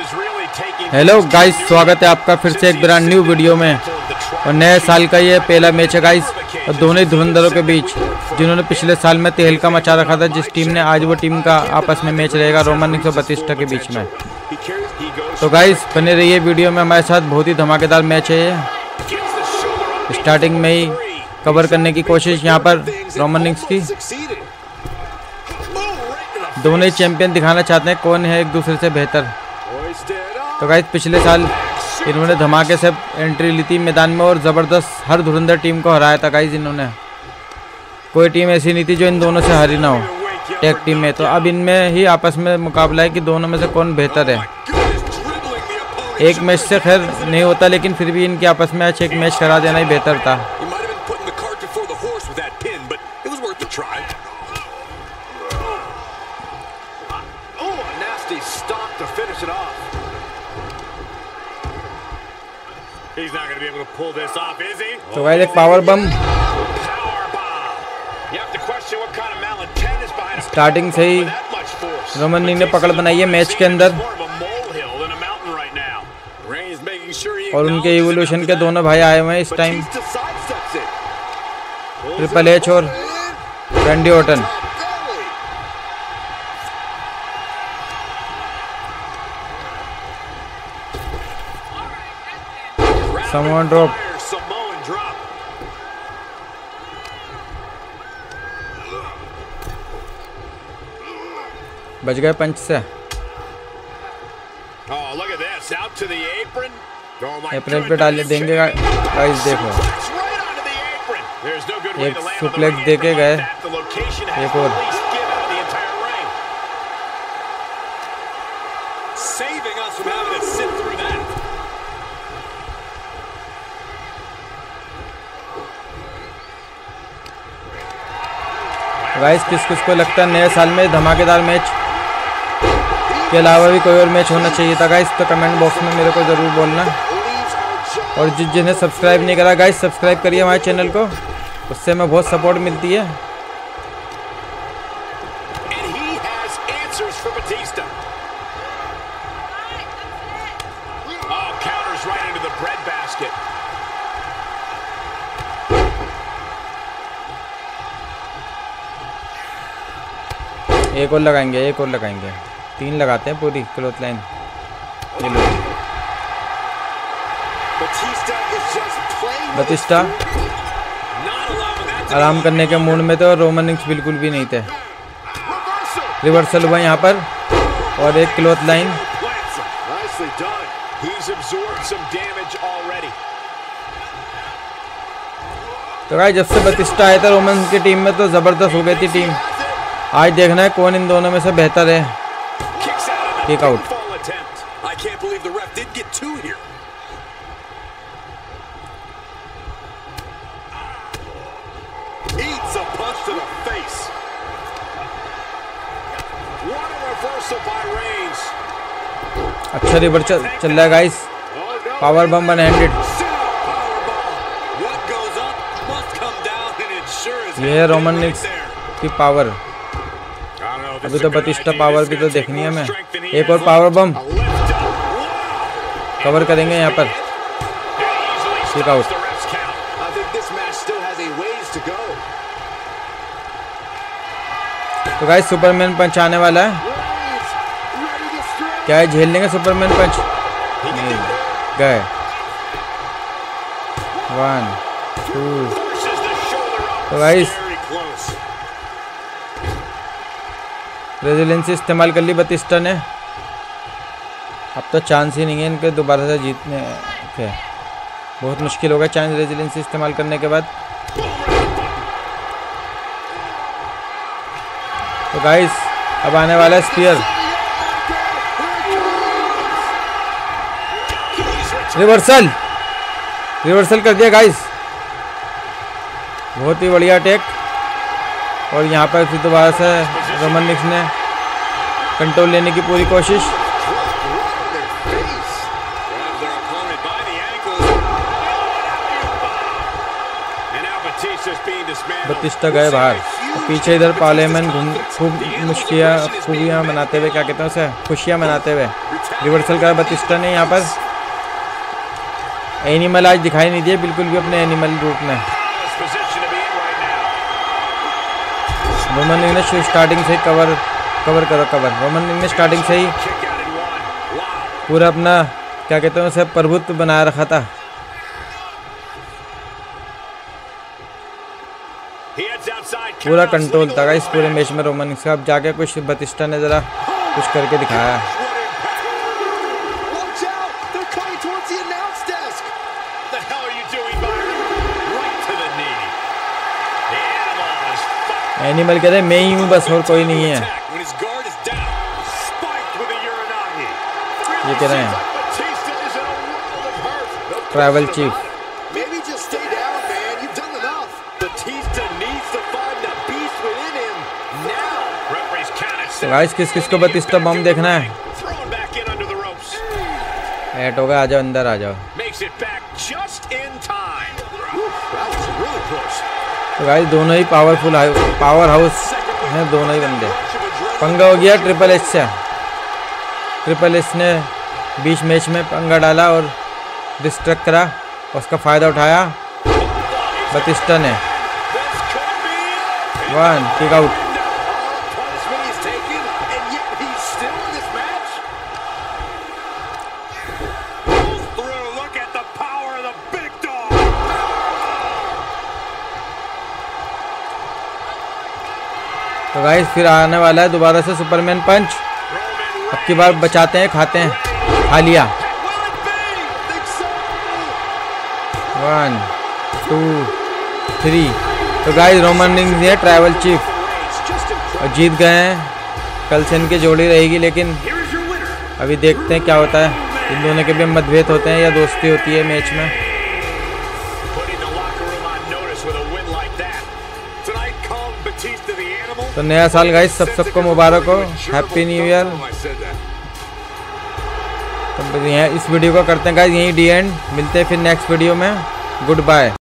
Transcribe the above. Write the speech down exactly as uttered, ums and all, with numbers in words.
Hello guys, स्वागत है आपका फिर से एक ब्रांड न्यू वीडियो में। और नए साल का ये पहला मैच है गाइस, और दोनों ही धुरंधरों के बीच, जिन्होंने पिछले साल में तहलका मचा रखा था जिस टीम ने, आज वो टीम का आपस में मैच रहेगा रोमन रिंग्स और बतिस्टा के बीच में। तो गाइस बने रहिए वीडियो में हमारे साथ, बहुत ही धमाकेदार मैच है ये। स्टार्टिंग में ही कवर करने की कोशिश यहाँ पर रोमन रिंग्स की। दोनों ही चैंपियन दिखाना चाहते हैं कौन है एक दूसरे से बेहतर। तो गाइस पिछले साल इन्होंने धमाके से एंट्री ली थी मैदान में और ज़बरदस्त हर धुरंधर टीम को हराया था गाइस इन्होंने। कोई टीम ऐसी नहीं थी जो इन दोनों से हारी ना हो टैग टीम में। तो अब इनमें ही आपस में मुकाबला है कि दोनों में से कौन बेहतर है। एक मैच से खैर नहीं होता, लेकिन फिर भी इनके आपस में आज एक मैच करा देना ही बेहतर था। तो गाइस एक पावर बम स्टार्टिंग से ही रोमन रिंग्स ने पकड़ बनाई है मैच के अंदर। और उनके इवोल्यूशन के दोनों भाई आए हुए हैं इस टाइम, ट्रिपल एच और रैंडी ऑर्टन। समोन ड्रॉप, बच गए पंच से। एप्रन पे डाल देंगे गाइस, देखो एक सुप्लेक्स देके गए, एक और। गाइस किस किस को लगता है नए साल में धमाकेदार मैच के अलावा भी कोई और मैच होना चाहिए था गाइस, तो कमेंट बॉक्स में मेरे को ज़रूर बोलना। और जिस जिन्हें सब्सक्राइब नहीं करा गाइस, सब्सक्राइब करिए हमारे चैनल को, उससे हमें बहुत सपोर्ट मिलती है। एक और लगाएंगे, एक और लगाएंगे, तीन लगाते हैं पूरी क्लॉथ लाइन। ये लो बतिस्टा आराम करने के मूड में थे और रोमन रिंग्स बिल्कुल भी नहीं थे। रिवर्सल हुआ यहाँ पर और एक क्लॉथ लाइन। तो गाइस जब से बतिस्टा आया था रोमन की टीम में तो ज़बरदस्त हो गई थी टीम। आज देखना है कौन इन दोनों में से बेहतर है। Kick out. अच्छा रिवर्स चल, चल रहा है guys, power bomb one handed. ये है रोमन रिंग्स की पावर। अभी तो बतिस्टा पावर भी तो देखनी है हमें। एक और पावर बम कवर करेंगे यहाँ पर। Kick out. तो गाइस सुपरमैन पंच आने वाला है, क्या है झेल लेंगे सुपरमैन पंच? नहीं गए। One two. तो गाइस रेजिलेंसी इस्तेमाल कर ली बतिस्टा ने। अब तो चांस ही नहीं है इनके दोबारा से जीतने के, बहुत मुश्किल होगा चांस रेजिलेंसी इस्तेमाल करने के बाद। तो गाइस अब आने वाला है स्पीयर। रिवर्सल रिवर्सल कर दिया गाइस, बहुत ही बढ़िया अटैक। और यहाँ पर फिर दोबारा से रोमन रिंग्स ने कंट्रोल लेने की पूरी कोशिश। बतिस्टा गए बाहर। पीछे इधर पार्लियामेंट घूम खूब मुश्कियाँ खूबियाँ मनाते हुए, क्या कहते हैं उसे, खुशियाँ मनाते हुए रिवर्सल करा बतिस्टा ने। यहाँ पर एनिमल आज दिखाई नहीं दिए बिल्कुल भी अपने एनिमल रूप में। रोमन रिंग ने स्टार्टिंग से ही कवर कवर करो कवर रोमन रिंग ने स्टार्टिंग से ही पूरा अपना, क्या कहते हैं उसे, प्रभुत्व बनाए रखा था। पूरा कंट्रोल था इस पूरे मैच में रोमन रिंग्स का। अब जाके कुछ बतिस्टा ने ज़रा कुछ करके दिखाया। एनिमल कहते हैं मैं ही हूँ बस, और कोई नहीं है, ये कह रहे हैं ट्राइबल चीफ। तो गाइस किस किस को बतिस्टा बम देखना है? एट होगा, आ जाओ अंदर आ जाओ। तो गाइस दोनों ही पावरफुल पावर हाउस हैं, दोनों ही बंदे। पंगा हो गया ट्रिपल एच से। ट्रिपल एच ने बीच मैच में पंगा डाला और डिस्ट्रैक्ट करा, उसका फ़ायदा उठाया बतिस्टा ने। One kick out. तो गाइस फिर आने वाला है दोबारा से सुपरमैन पंच। अब की बार बचाते हैं, खाते हैं, खा लिया। One two three. तो गाइस रोमन रिंग्स है ट्राइबल चीफ और जीत गए हैं। कल से इनकी जोड़ी रहेगी, लेकिन अभी देखते हैं क्या होता है। इन दोनों के भी मतभेद होते हैं या दोस्ती होती है मैच में। तो नया साल गाइस सब सबको मुबारक हो, हैप्पी न्यू ईयर। तो इस वीडियो को करते हैं गाइस यहीं डी एंड। मिलते हैं फिर नेक्स्ट वीडियो में। Good bye.